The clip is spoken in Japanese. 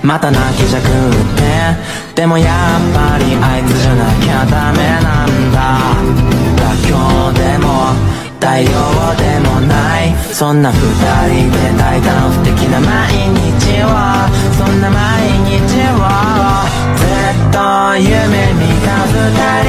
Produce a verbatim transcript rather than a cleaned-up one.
また泣きじゃくってでもやっぱりあいつじゃなきゃダメなんだ。妥協でも太陽でもないそんな二人で大胆不敵な毎日はそんな毎日はずっと夢見た二人